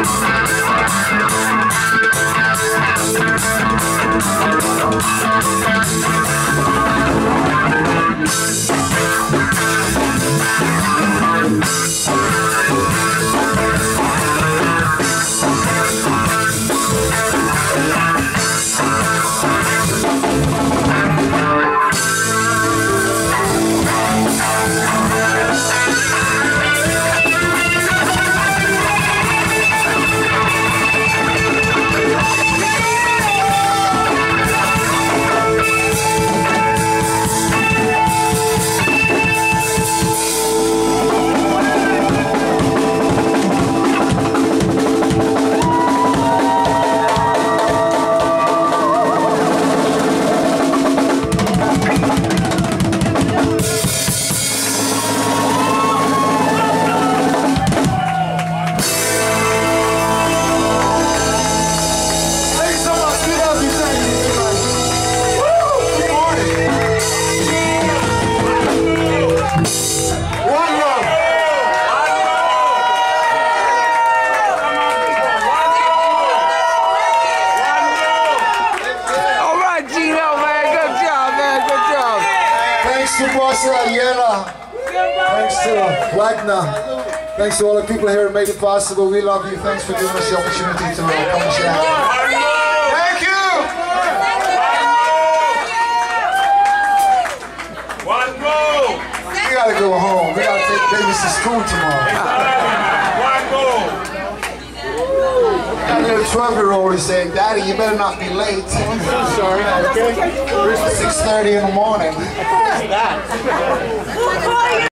Thanks to all the people here who made it possible. We love you. Thanks for giving us the opportunity to come and share. Thank you! One go! We gotta go home. We gotta take babies to school tomorrow. One go! That little 12-year-old is saying, "Daddy, you better not be late." I'm sorry. Okay. 6:30 in the morning.